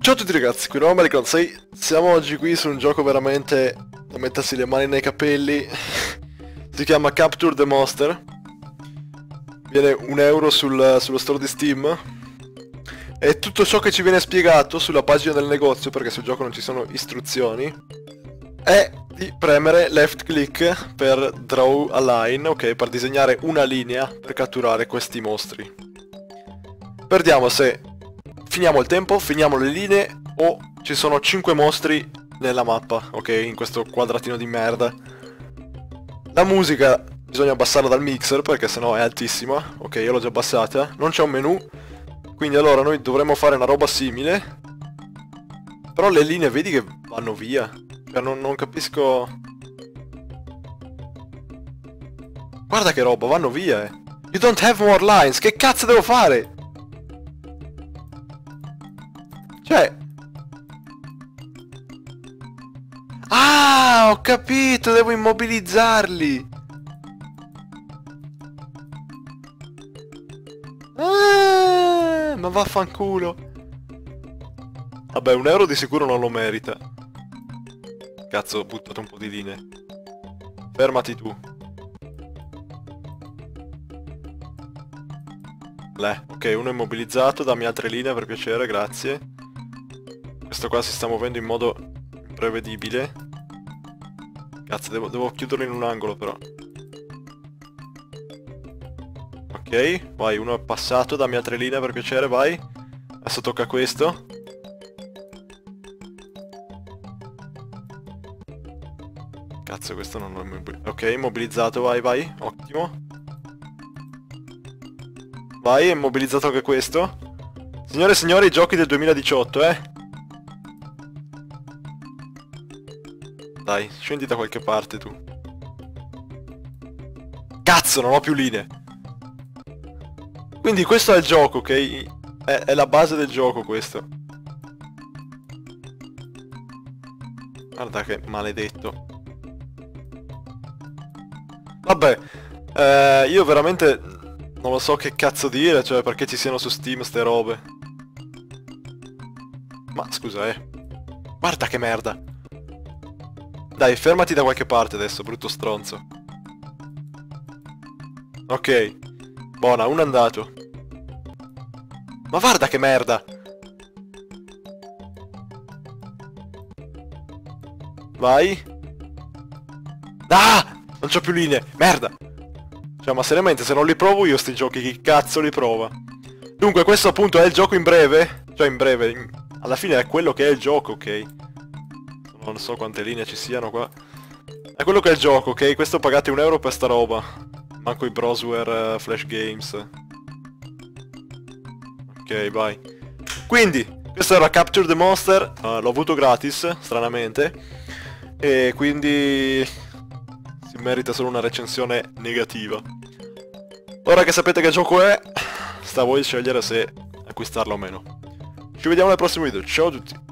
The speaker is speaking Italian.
Ciao a tutti ragazzi, qui Roma Maricon 6. Siamo oggi qui su un gioco veramente da mettersi le mani nei capelli. Si chiama Capture the Monster. Viene €1 sullo store di Steam. E tutto ciò che ci viene spiegato sulla pagina del negozio, perché sul gioco non ci sono istruzioni, è di premere left click per draw a line, ok, per disegnare una linea per catturare questi mostri. Perdiamo se finiamo il tempo, finiamo le linee o ci sono 5 mostri nella mappa, ok, in questo quadratino di merda. La musica bisogna abbassarla dal mixer perché sennò è altissima, ok, io l'ho già abbassata. Non c'è un menu, quindi allora noi dovremmo fare una roba simile. Però le linee vedi che vanno via, cioè non capisco. Guarda che roba, vanno via, You don't have more lines, che cazzo devo fare? Cioè... Ah, ho capito, devo immobilizzarli. Ah, ma vaffanculo. Vabbè, €1 di sicuro non lo merita. Cazzo, ho buttato un po' di linee. Fermati tu. Ok, uno è immobilizzato, dammi altre linee per piacere, grazie. Questo qua si sta muovendo in modo imprevedibile. Cazzo, devo chiuderlo in un angolo però. Ok, vai, uno è passato, dammi altre linee per piacere, vai. Adesso tocca a questo. Cazzo, questo non l'ho immobilizzato. Ok, immobilizzato, vai, vai, ottimo. Vai, è immobilizzato anche questo. Signore e signori, i giochi del 2018, Dai, scendi da qualche parte tu. Cazzo, non ho più linee. Quindi questo è il gioco, ok? È la base del gioco questo. Guarda che maledetto. Vabbè, io veramente non lo so che cazzo dire, cioè perché ci siano su Steam ste robe. Ma scusa, Guarda che merda. Dai, fermati da qualche parte adesso, brutto stronzo. Ok. Buona, uno è andato. Ma guarda che merda! Vai. Ah! Non c'ho più linee, merda! Cioè, ma seriamente, se non li provo io sti giochi, chi cazzo li prova? Dunque, questo appunto è il gioco in breve. Cioè, in breve, alla fine è quello che è il gioco, ok? Non so quante linee ci siano qua. È quello che è il gioco, ok? Questo pagate €1 per sta roba. Manco i browser Flash Games. Ok, vai. Quindi, questo era Capture the Monster. L'ho avuto gratis, stranamente. E quindi... si merita solo una recensione negativa. Ora che sapete che gioco è, sta a voi scegliere se acquistarlo o meno. Ci vediamo nel prossimo video, ciao a tutti!